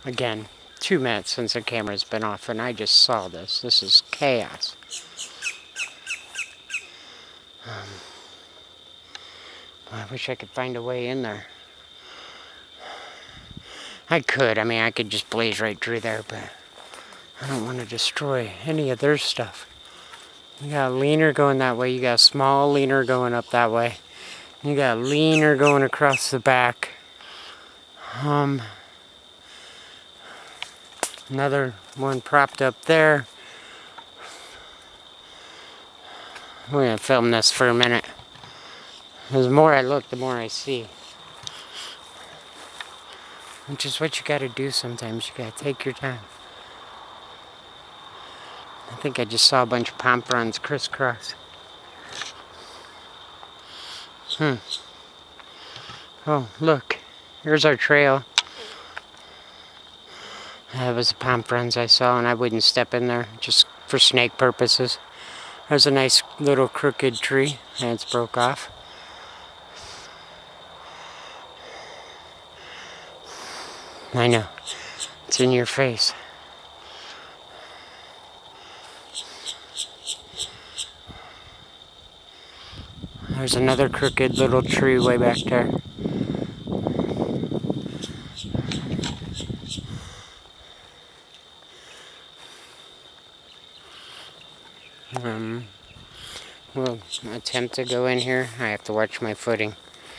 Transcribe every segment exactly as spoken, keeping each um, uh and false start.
Again, two minutes since the camera's been off and I just saw this. This is chaos. Um, I wish I could find a way in there. I could, I mean, I could just blaze right through there, but I don't want to destroy any of their stuff. You got a leaner going that way, you got a small leaner going up that way. You got a leaner going across the back. Um, another one propped up there. We're gonna film this for a minute. The more I look, the more I see. Which is what you gotta do sometimes. You gotta take your time. I think I just saw a bunch of pomperons crisscross. Hmm. Oh, look. Here's our trail. That was the pomperons I saw, and I wouldn't step in there just for snake purposes. There's a nice little crooked tree, and it's broke off. I know. It's in your face. There's another crooked little tree way back there. Um, we'll attempt to go in here. I have to watch my footing.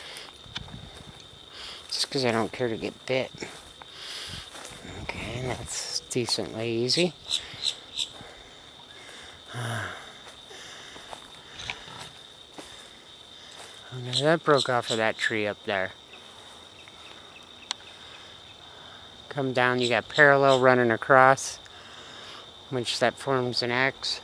Just because I don't care to get bit. Okay, that's decently easy. Uh, okay, that broke off of that tree up there. Come down, you got parallel running across, which that forms an X.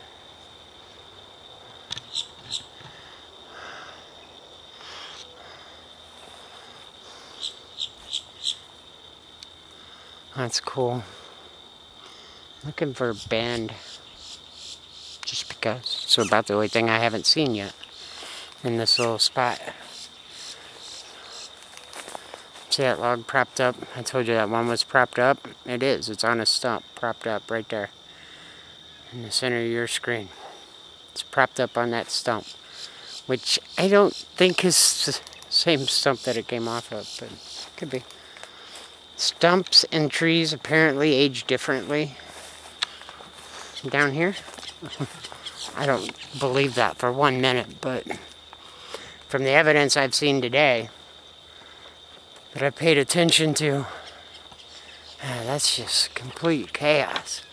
That's cool. Looking for a bend. Just because. It's about the only thing I haven't seen yet in this little spot. See that log propped up? I told you that one was propped up. It is. It's on a stump propped up right there in the center of your screen. It's propped up on that stump, which I don't think is the same stump that it came off of, but it could be. Stumps and trees apparently age differently. Down here, I don't believe that for one minute, but from the evidence I've seen today that I paid attention to, ah, that's just complete chaos.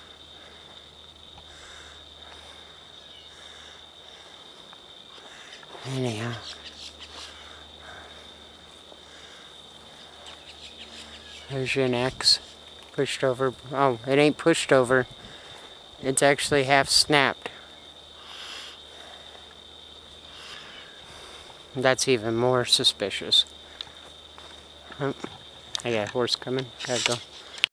Anyhow. There's your X. Pushed over. Oh, it ain't pushed over. It's actually half snapped. That's even more suspicious. Oh, I got a horse coming. Gotta go.